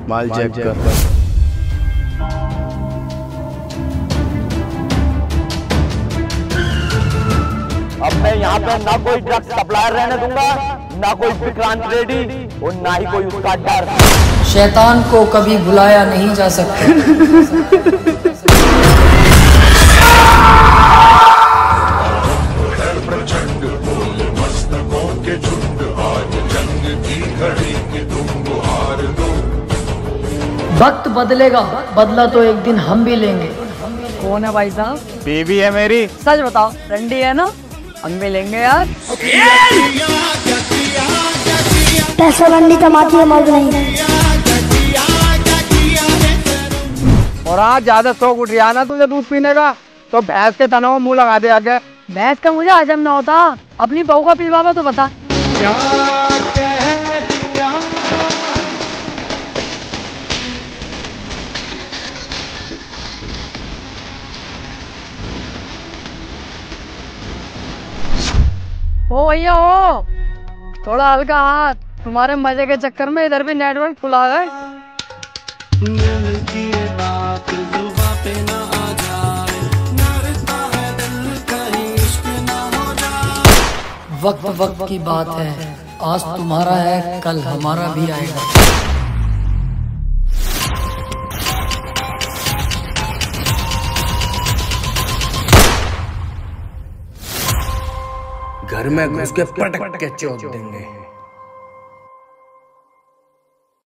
माल check कर। अब मैं यहाँ पे ना कोई ड्रग्स सप्लायर रहने दूंगा, ना कोई विक्रांत रेड्डी और ना ही कोई उसका डर। शैतान को कभी भुलाया नहीं जा सकता। प्रचंड बोल मस्तकों के झुंड, आज जंग की घड़ी की तुम गुहार दो। वक्त बदलेगा, बदला तो एक दिन हम भी लेंगे। कौन है भाई साहब? बीवी है मेरी। सच बताओ, रंडी है ना? हम भी लेंगे यार। पैसा रंडी कमाती है, मर्द नहीं। और आज ज्यादा शौक उठ गया ना तुझे दूध पीने का, तो भैंस के तनों मुंह लगा दे आगे। भैंस का मुझे हजम ना होता, अपनी बहू का पिलवावा तो बता। ओ भैया हो, थोड़ा हल्का हाथ, तुम्हारे मजे के चक्कर में इधर भी नेटवर्क खुला है। वक्त वक्त की बात है, आज तुम्हारा है कल हमारा भी आएगा। घर में घुस के पटक के चोट देंगे।